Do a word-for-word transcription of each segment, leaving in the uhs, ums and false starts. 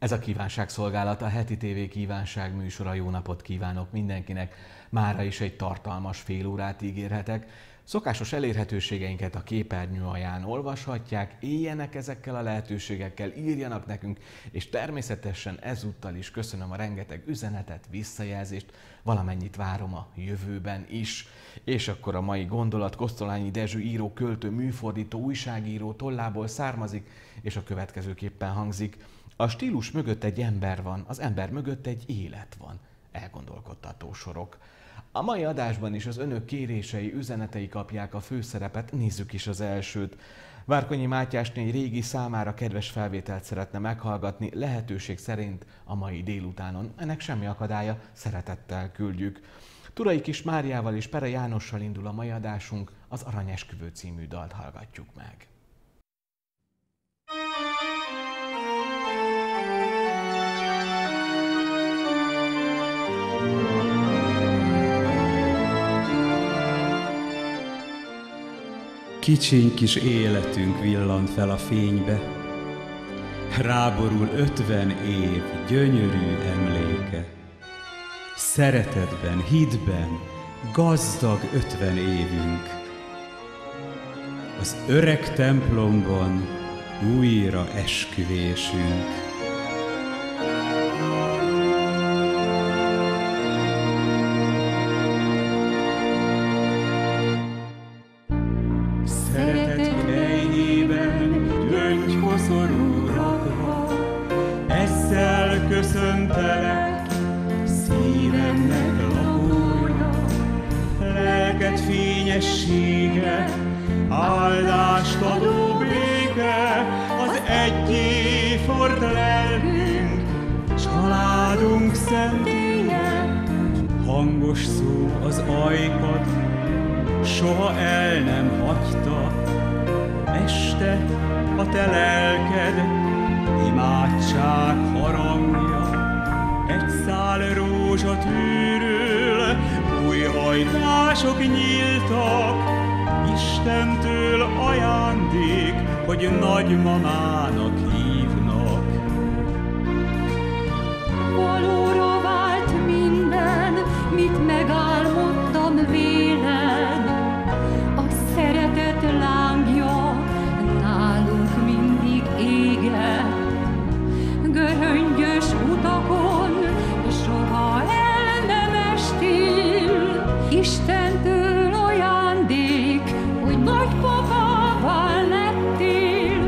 Ez a kívánságszolgálat, a Heti té vé kívánság műsora. Jó napot kívánok mindenkinek! Mára is egy tartalmas fél órát ígérhetek. Szokásos elérhetőségeinket a képernyő alján olvashatják, éljenek ezekkel a lehetőségekkel, írjanak nekünk, és természetesen ezúttal is köszönöm a rengeteg üzenetet, visszajelzést, valamennyit várom a jövőben is. És akkor a mai gondolat Kosztolányi Dezső író, költő, műfordító, újságíró tollából származik, és a következőképpen hangzik. A stílus mögött egy ember van, az ember mögött egy élet van. Elgondolkodtató sorok. A mai adásban is az önök kérései, üzenetei kapják a főszerepet, nézzük is az elsőt. Várkonyi Mátyásné egy régi, számára kedves felvételt szeretne meghallgatni, lehetőség szerint a mai délutánon. Ennek semmi akadálya, szeretettel küldjük. Turai Kis Máriával és Pere Jánossal indul a mai adásunk, az Aranyesküvő című dalt hallgatjuk meg. Kicsiny kis életünk villant fel a fénybe, ráborul ötven év gyönyörű emléke. Szeretetben, hitben gazdag ötven évünk. Az öreg templomban újra esküvésünk. Köszöntelek, szívemnek lakója, lelked fényessége, áldást adó béke, az egyéfort lelkünk, családunk szentélye. Hangos szó az ajkad, soha el nem hagyta, este a te lelked, imádság harangja, egy szál rózsa tűrül, új hajtások nyíltak, Istentől ajándék, hogy nagymamának hívnak. Valóra vált minden, mit megálmodtam véled, a szeretet lángja nálunk mindig éget. Göröngyös utakon soha el nem estél, Istentől ajándék, hogy nagypapává lettél.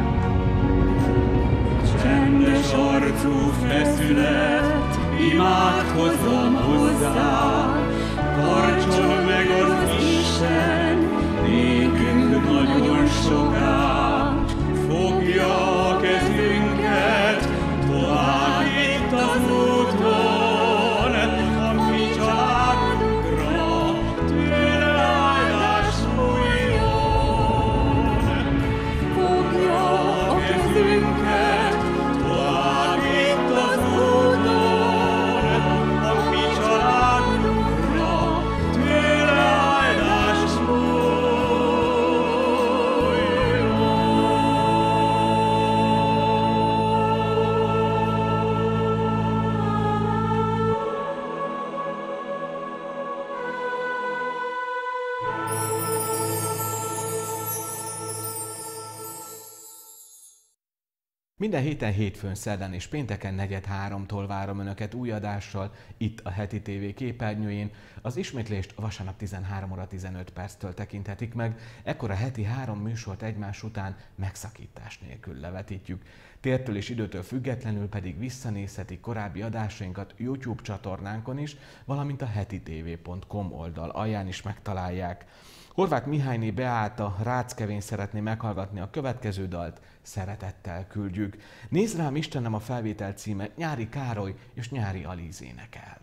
Csendes arcú feszület, imádkozzam hozzá, tartson meg az Isten, nékünk nagyon soká, fogja a kezünket, tovább itt az úton, a mi családunkra tőle áldás folyjon. Fogja a kezünket, tovább itt az úton, a mi családunkra tőle áldás folyjon. Minden héten, hétfőn, szerdán és pénteken negyed háromtól várom Önöket új adással itt a Heti té vé képernyőjén. Az ismétlést vasárnap tizenhárom óra tizenöt perctől tekinthetik meg, ekkor a heti három műsort egymás után megszakítás nélkül levetítjük. Tértől és időtől függetlenül pedig visszanézhetik korábbi adásainkat YouTube csatornánkon is, valamint a hetitv pont com oldal alján is megtalálják. Horváth Mihályné Beáta Ráckevén szeretné meghallgatni a következő dalt, szeretettel küldjük. Nézd rám Istenem a felvétel címe, Nyári Károly és Nyári Alíz énekel.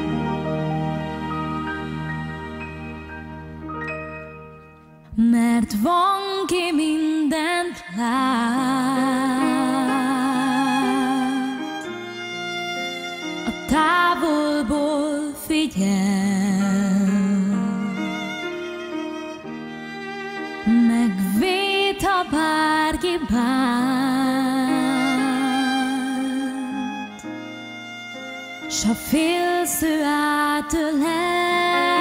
Mert Mert van, ki mindent lát, a távolból figyel, megvéd, ha bárki bánt, s ha félsz, ő átölel.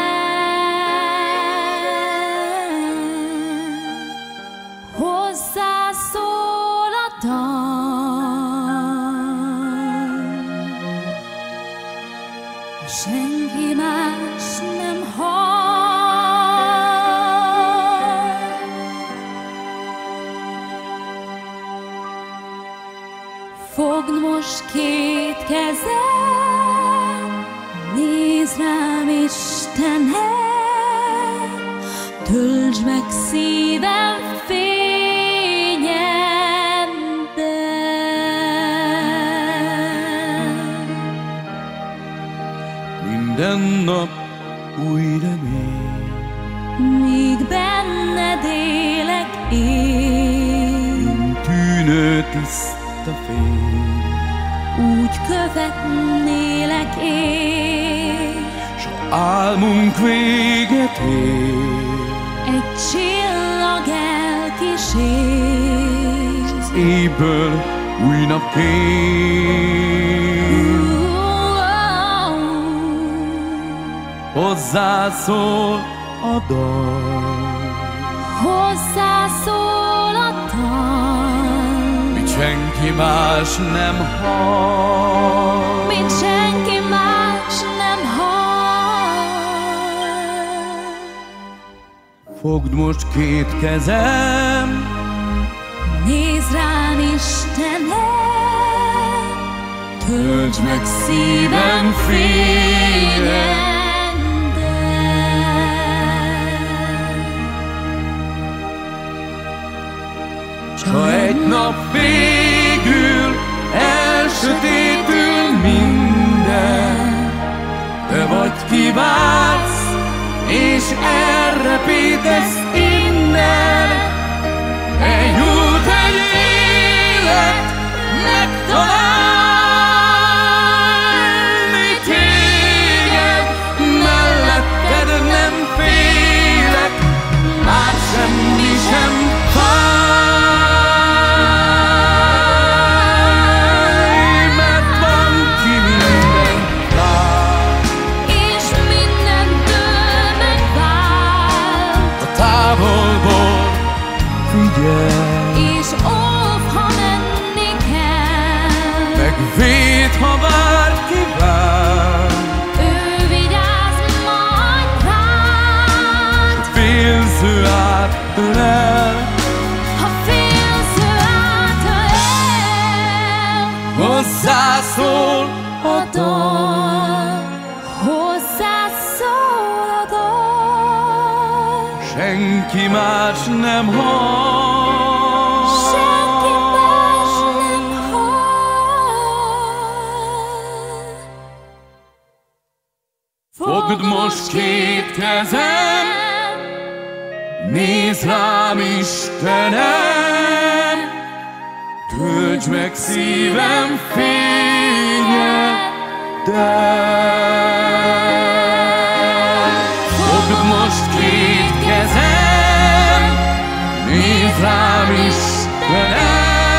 Hozzá szól a dal, senki más nem hall. Fogd most két kezem, nézd rám, Istenem, töltsd meg szívem minden nap új remény, míg benned élek én, mint tűnő tiszta fény, úgy követnélek én, s ha álmunk véget ér, egy csillag elkísér, s az éjből új nap kér. Hozzászól a dal, hozzászól a dal, mit senki más nem hall, mint senki más nem hall. Fogd most két kezem, nézd rám, Istenem, töltsd meg szívem fényen. S ha egy nap végül elsötétül minden, te vagy ki vársz, és elrepítesz innen. Egy út, egy élet megtalálni téged, melletted nem félek, már semmi sem fáj. És óv, ha menni kell, megvéd, ha bárki vár, ő vigyáz majd rád. félsz, ő átölel, Ha félsz, ő átölel. hozzászól a dal, hozzászól a dal, senki más nem hall. senki más nem hall. Fogd most két kezem, nézd rám, Istenem, töltsd meg szívem fényeddel. Fogd most két kezem, nézd rám, Istenem,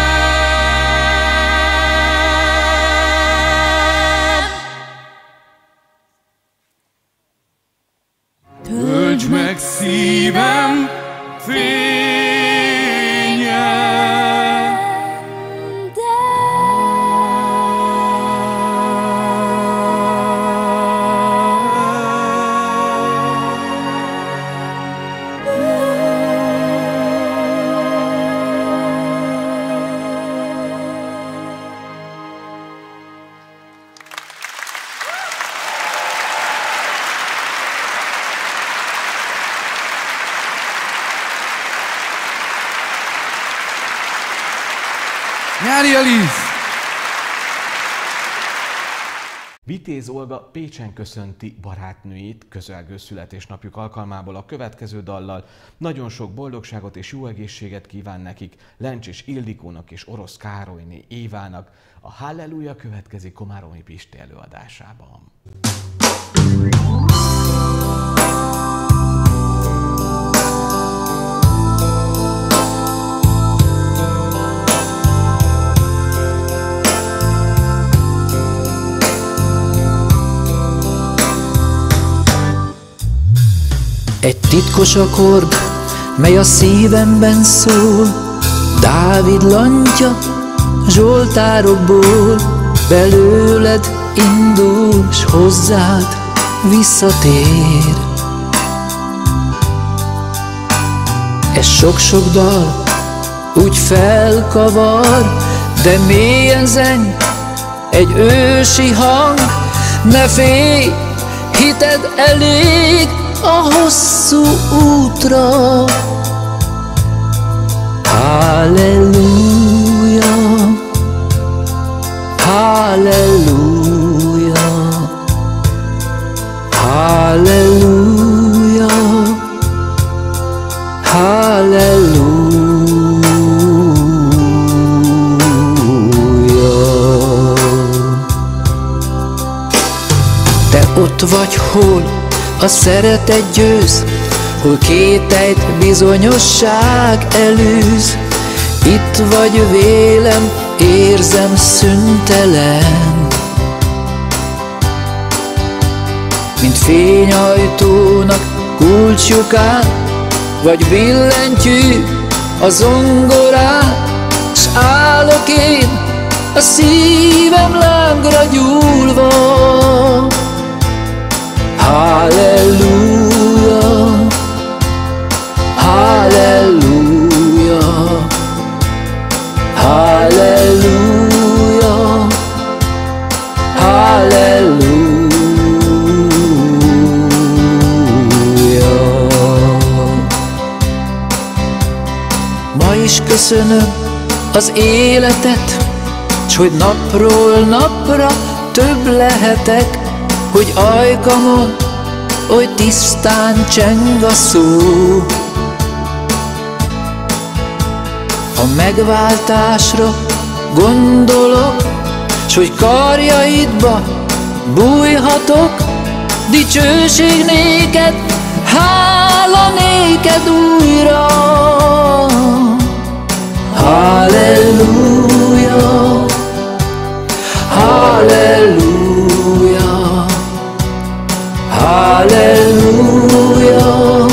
töltsd meg szívem Nyári Alice! Vitéz Olga Pécsen köszönti barátnőit közelgő születésnapjuk alkalmából a következő dallal. Nagyon sok boldogságot és jó egészséget kíván nekik Lencsés Ildikónak és Orosz Károlyné Évának. A Halleluja következik Komáromi Pisti előadásában. Egy titkos akkord, mely a szívemben szól, Dávid lantja zsoltárokból, belőled indul, s hozzád visszatér. Ez sok-sok dal úgy felkavar, de mélyen zeng egy ősi hang. Ne félj, hited elég a hosszú útra. Halleluja, halleluja, halleluja, halleluja. Te ott vagy, hol a szeretet győz, hol kételyt bizonyosság elűz. Itt vagy vélem, érzem szüntelen, mint fényajtónak kulcsjukán, vagy billentyű a zongorán. S állok én a szívem lángra gyúlva. Halleluja, halleluja, halleluja, halleluja. Ma is köszönöm az életet, s hogy napról napra több lehetek, hogy ajkamon oly tisztán cseng a szó. A megváltásra gondolok, s hogy karjaidba bújhatok. Dicsőség néked, hála néked újra. Halleluja, halleluja, halleluja,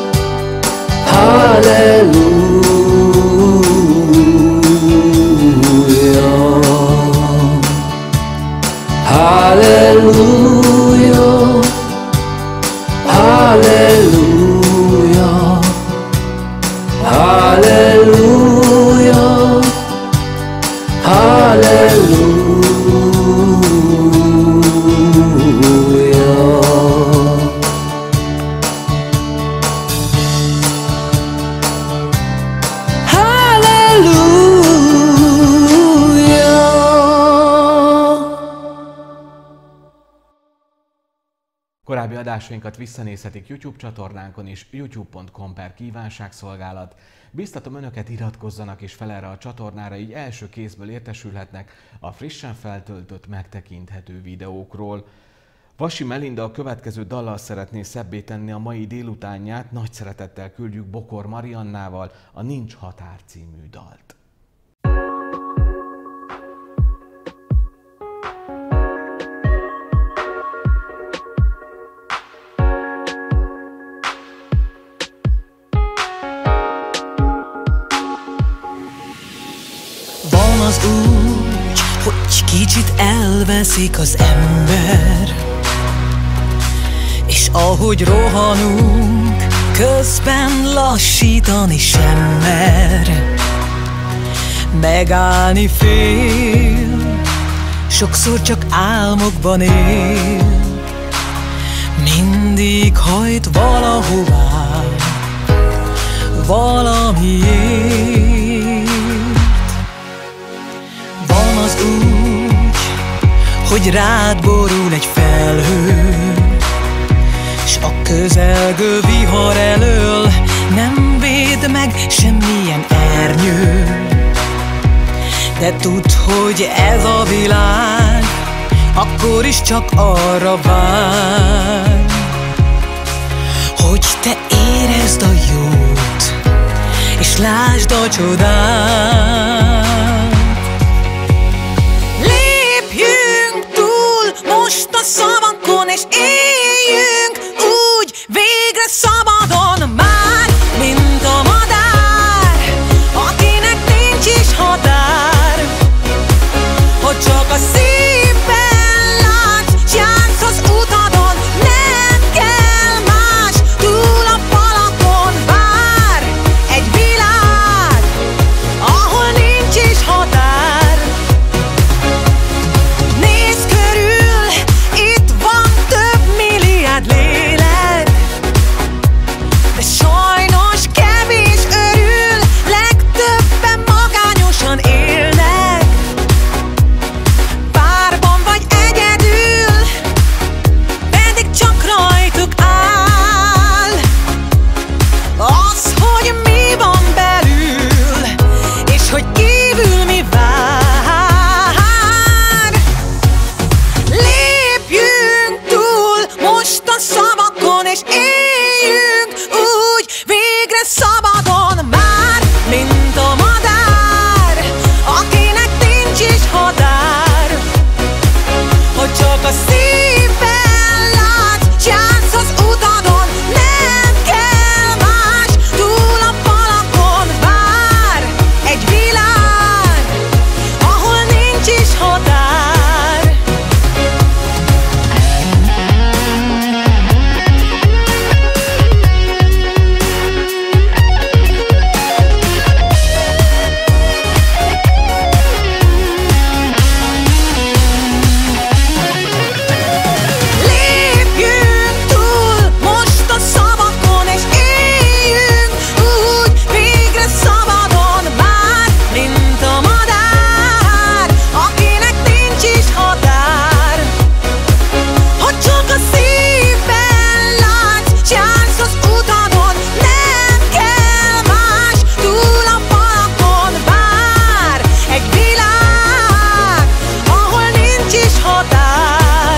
halleluja, halleluja, halleluja, halleluja, halleluja. Korábbi adásainkat visszanézhetik YouTube csatornánkon is, youtube pont com per kívánságszolgálat. Biztatom önöket, iratkozzanak és fel erre a csatornára, így első kézből értesülhetnek a frissen feltöltött, megtekinthető videókról. Vasi Melinda a következő dallal szeretné szebbé tenni a mai délutánját, nagy szeretettel küldjük Bokor Mariannával a Nincs határ című dalt. Az úgy, hogy kicsit elveszik az ember, és ahogy rohanunk, közben lassítani sem mer. Megállni fél, sokszor csak álmokban él, mindig hajt valahová, valamiért. Van az úgy, hogy rád borul egy felhő, s a közelgő vihar elől nem véd meg semmilyen ernyő. De tudd, hogy ez a világ akkor is csak arra vár, hogy te érezd a jót, és lásd a csodát. Lépjünk túl most a szavakon, és éljünk úgy végre szabadon már, mint a madár, akinek nincs is határ. Hogy csak a szívben látsz, s jársz az utadon, nem kell más, túl a falakon vár egy világ, ahol nincs is határ. Nézz körül, itt van több milliárd lélek, de sajnos kevés örül, legtöbben magányosan élnek. Párban vagy egyedül, pedig csak rajtuk áll az, hogy mi van belül, és hogy kívül mi vár. Lépjünk túl most a szavakon, és éljünk úgy végre szabadon már, mint a madár, akinek nincs is határ. Hogy csak a szívben látsz, s jársz az utadon, nem kell más, túl a falakon vár egy világ, ahol nincs is határ. Lépjünk túl most a szavakon, és éljünk úgy végre szabadon már, mint a madár, akinek nincs is határ. Hogy csak a szívben látsz, s jársz az utadon, nem kell más, túl a falakon vár egy világ, ahol nincs is határ.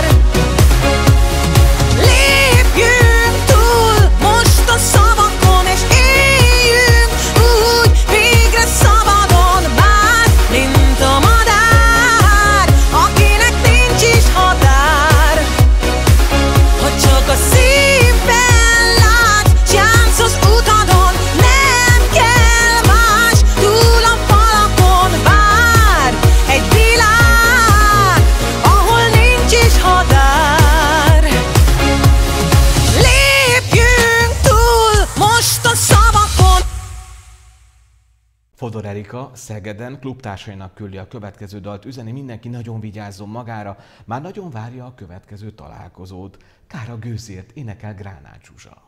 Lépjünk túl most a szavakon, és éljünk úgy végre szabadon már, mint a madár, akinek nincs is határ. Hogy csak a szívben látsz, s jársz az utadon, nem kell más, túl a falakon vár egy világ, ahol nincs is határ. Lépjünk túl most a szavakon. Fodor Erika Szegeden klubtársainak küldi a következő dalt, üzeni: mindenki nagyon vigyázzon magára, már nagyon várja a következő találkozót. Kár a gőzért, énekel Gránát Zsuzsa.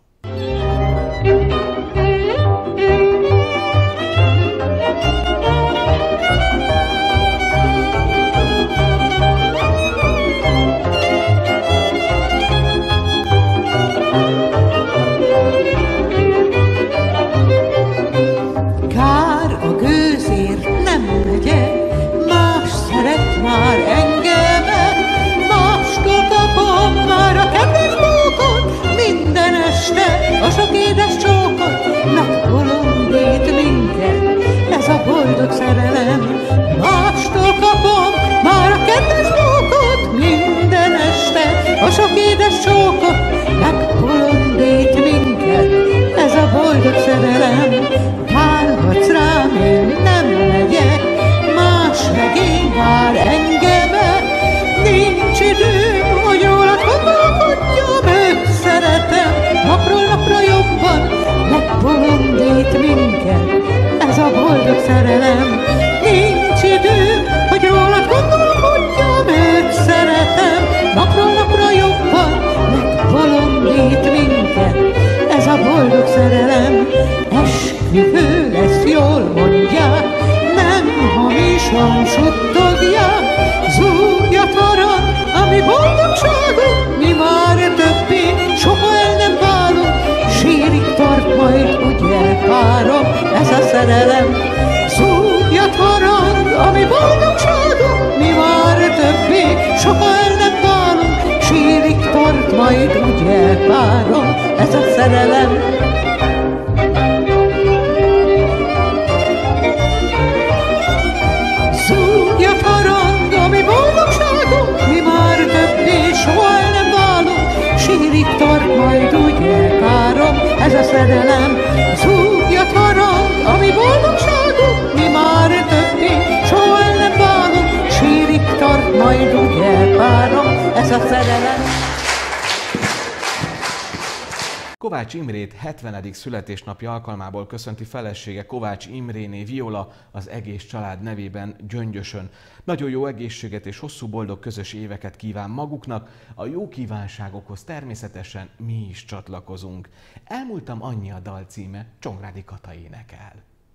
Kár a gőzért, nem megyek, más szeret már engemet, mástól kapom már a kedves bókot, minden este a sok édes csókot, megbolondít minket ez a boldog szerelem. Mástól kapom már a kedves bókot, minden este a sok édes csókot, megbolondít minket ez a boldog szerelem. Várhatsz rám, én nem megyek, más megint vár engemet, nincs időm, hogy rólad gondolkodjam, őt szeretem, napról napra jobban, megbolondít minket ez a boldog szerelem. Nincs időm, hogy rólad gondolkodjam, őt szeretem, napról napra jobban, megbolondít szerelem. Szúrjat harang, ami boldogságunk, mi már többé soha el nem válunk, sírig tart majd ugye párom, ez a szerelem. Szúrjat harang, ami boldogságunk, mi már többé soha el nem válunk, sírig tart majd ugye párom, ez a szerelem. Szúrjat harang, ami boldogságunk, mi már többé soha el nem válunk, sírig tart majd ugye párom, ez a szerelem. Kovács Imrét hetvenedik születésnapja alkalmából köszönti felesége Kovács Imréné Viola az egész család nevében Gyöngyösön. Nagyon jó egészséget és hosszú boldog közös éveket kíván maguknak, a jó kívánságokhoz természetesen mi is csatlakozunk. Elmúltam annyi a dal címe, Csongrádi Kata énekel.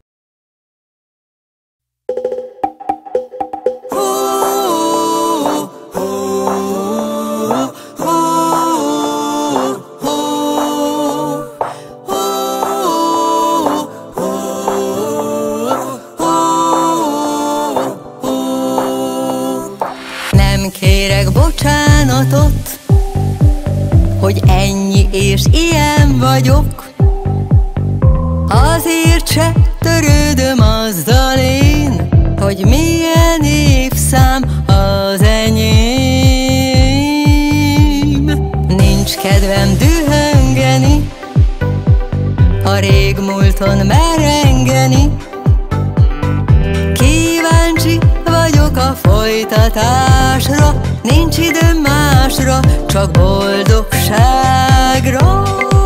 Kérek bocsánatot, hogy ennyi és ilyen vagyok, azért se törődöm azzal én, hogy milyen évszám az enyém. Nincs kedvem dühöngeni, a régmúlton merengeni, kíváncsi vagyok a folytatásra, nincs időm másra, csak boldogságra.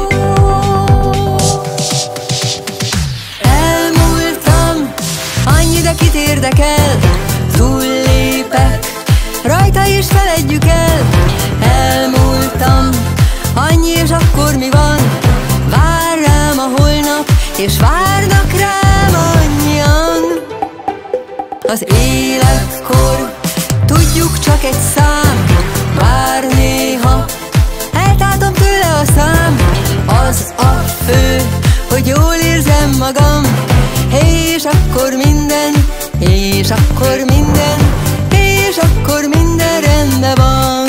Elmúltam, annyi, de kit érdekel, túllépek, rajta is feledjük el. Elmúltam, annyi, és akkor mi van? Vár rám a holnap, és várnak rám annyian. Az életkor, tudjuk, csak egy szám, bár néha eltátom tőle a szám. Az a fő, hogy jól érzem magam, és akkor minden, és akkor minden, és akkor minden rendben van.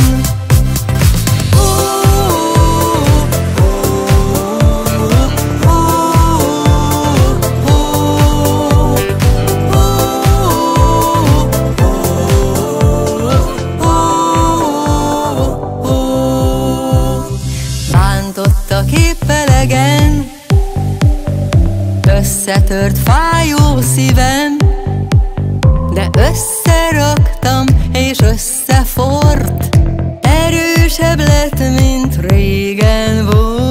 Összetört fájó szívem, de összeraktam és összefort, erősebb lett, mint régen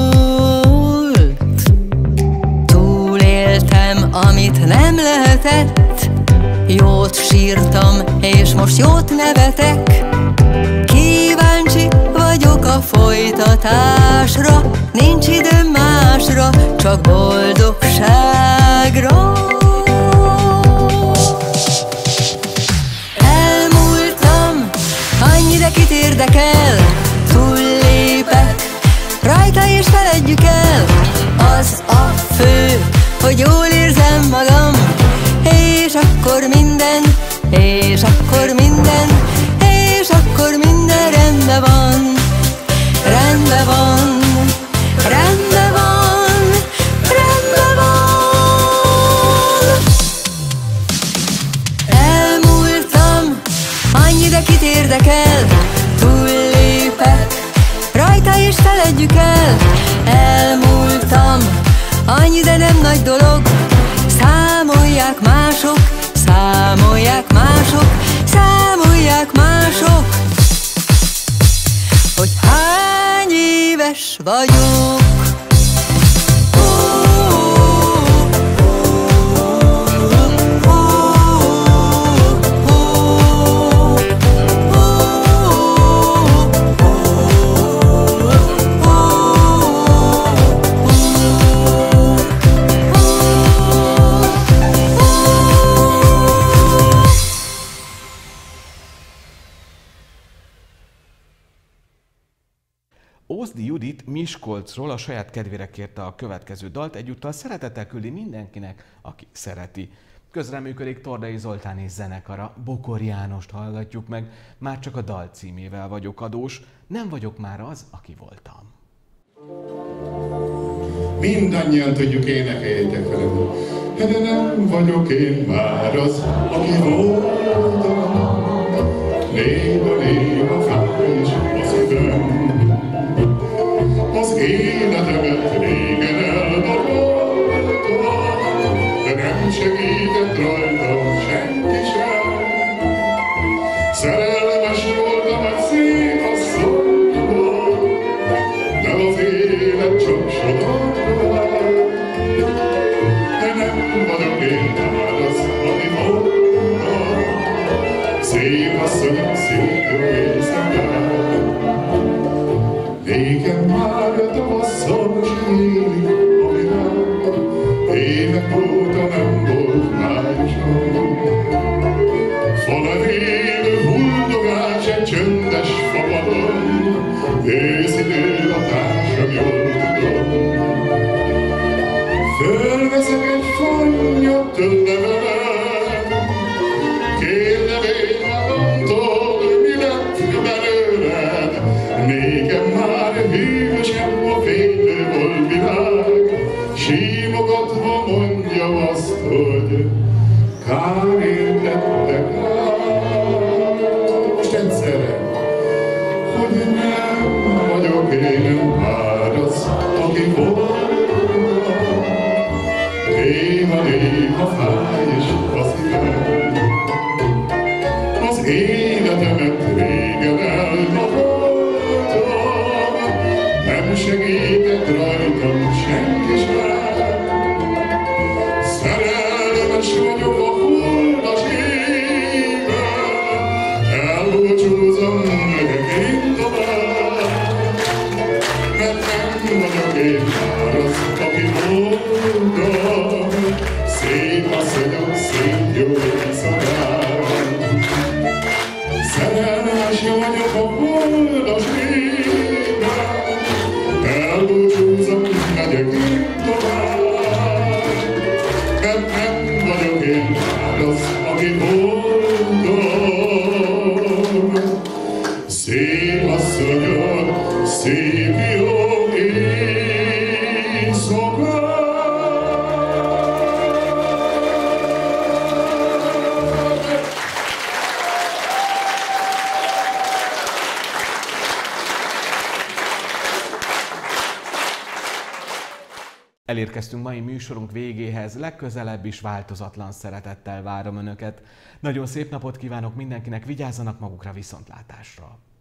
volt. Túléltem, amit nem lehetett, jót sírtam, és most jót nevetek. Kíváncsi vagyok a folytatásra, nincs időm másra, csak boldogságra. Elmúltam, annyi, de kit érdekel, túllépek, rajta is feledjük el. Az a fő, hogy jól érzem magam, és akkor minden, és akkor minden, és akkor minden rendben van. Rendben van, rendben van, rendben van. Elmúltam, annyi, de kit érdekel, túllépek, rajta is feledjük el. Elmúltam, annyi, de nem nagy dolog, számolják mások, számolják mások, számolják mások, hogy hány éves vagyok. Ózdi Judit Miskolcról a saját kedvére kérte a következő dalt, egyúttal szeretettel küldi mindenkinek, aki szereti. Közreműködik Tordai Zoltán és zenekara, Bokor Jánost hallgatjuk meg, már csak a dal címével vagyok adós, nem vagyok már az, aki voltam. Mindannyian tudjuk, énekeljétek velem. De nem vagyok én már az, aki voltam. Néha, néha fáj is a szívem. Az életemet régen eldaroltam, de nem segített rajtam senki sem. Szerelmes voltam egy szép asszonyban, de az élet csak sodorba. De nem vagyok én már az, aki voltam. Szép asszonyok, szép jó éjszakán. Nékem már a tavasszal sílik a világ, évek óta nem volt májusom. Falevélő huldogás egy csöndes fapadon, őszidő a társam, jól tudom. Fölveszek egy fannyat töllevelet, kérdevény magamtól, mi lett belőled. Nékem már hűvösebb a fénylő volt világ, símogatva mondja azt, hogy kár értettek rá. Most egyszerre, hogy nem vagyok én már az, aki voltam. Néha-néha fáj is a szívem. Az életemet régen eldaboltam, nem segített rajtam senki sem. Szerelmes vagyok a holdas évben, elbúcsúzom, megyek én tovább. Mert nem vagyok én már az, aki voltam. Szép asszonyok, szép jó éjszakán. Szerelmes vagyok a holdas évben, elbúcsúzom, megyek én tovább. Mert nem vagyok én már az, aki voltam. Szép asszonyok, szép jó éjszakán. Elérkeztünk mai műsorunk végéhez, legközelebb is változatlan szeretettel várom Önöket. Nagyon szép napot kívánok mindenkinek, vigyázzanak magukra, viszontlátásra!